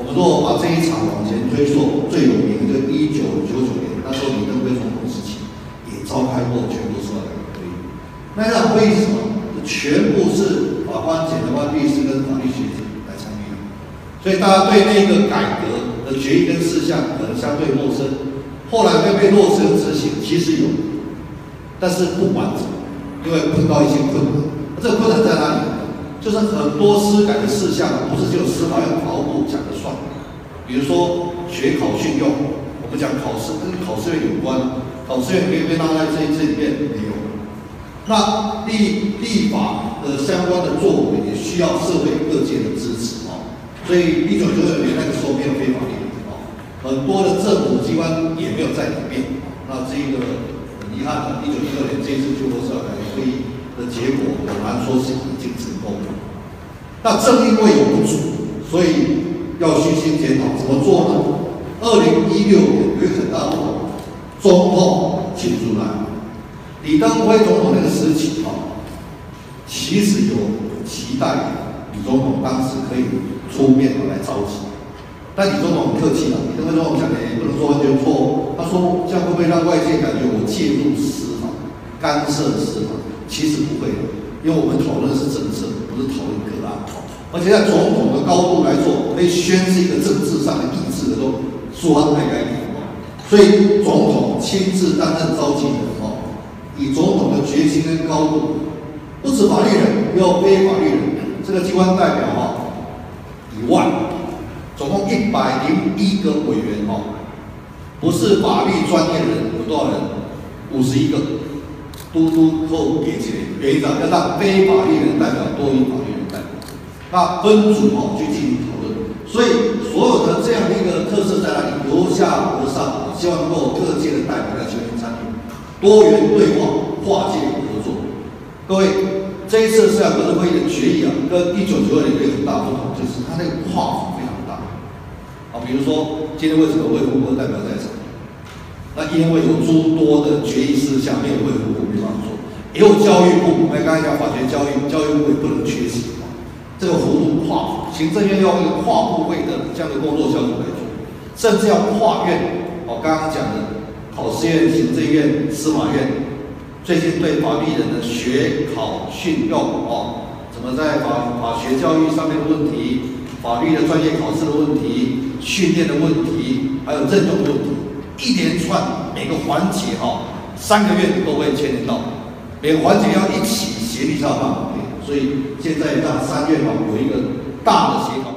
们如果把这一场往前推溯，最有名的1999年，那时候李登辉总统时期也召开过全国司法改革会议。那场会议是什么？全部是法官、检察官、律师跟法律学者来参与的，所以大家对那个改革的决议跟事项可能相对陌生。后来会被落实执行，其实有，但是不完整，因为碰到一些困难。这个困难在哪里？就是很多司改的事项不是只有司法院法务部讲了算，比如说学考训用，我们讲考试跟考试院有关，考试院可以被纳在这里面没有。那立法的相关的作为也需要社会各界的支持哦。所以1999年那个时候没有非法律哦，很多的政府机关也没有在里面。那这个很遗憾的，1916年这一次全国司法改革会议的结果，很难说是已经成功了。那正因为有不足，所以要虚心检讨，怎么做呢？2016年有一个很大的不同，总统请出来。李登辉总统那个时期其实有期待李总统当时可以出面来召集，但李总统很客气了，李登辉总统讲的也不能说完全错误，他说这样会不会让外界感觉我介入司法、干涉司法？其实不会的，因为我们讨论的是政策，不是讨论个案。而且在总统的高度来做，可以宣示一个政治上的意志的时候，说他太该点所以总统亲自担任召集人以总统的决心跟高度，不止法律人，也有非法律人。这个机关代表以外，总共101个委员不是法律专业的人有多少人？51个。都扣给起来，原因要让非法律人代表多于法律人代表。那分组去进行讨论。所以所有的这样的一个特色在哪里？由下而上，希望能够各界的代表来全面参与。多元对话，跨界合作。各位，这一次司法改革会议的决议跟1992年有一个很大不同，就是它那个跨幅非常大。比如说今天为什么卫福部的代表在场？那因为有诸多的决议事项没有卫福部没办法做，也有教育部，我们刚才讲法学教育部也不能缺席。这个幅度跨幅，行政院要一个跨部会的这样的工作小组来做，甚至要跨院。刚刚讲的。考试院、行政院、司法院最近对法律人的学考训用怎么在法学教育上面的问题、法律的专业考试的问题、训练的问题，还有任用的问题，一连串每个环节3个月都会牵连到，每个环节要一起协力才有办法。所以现在让3院有一个大的协调。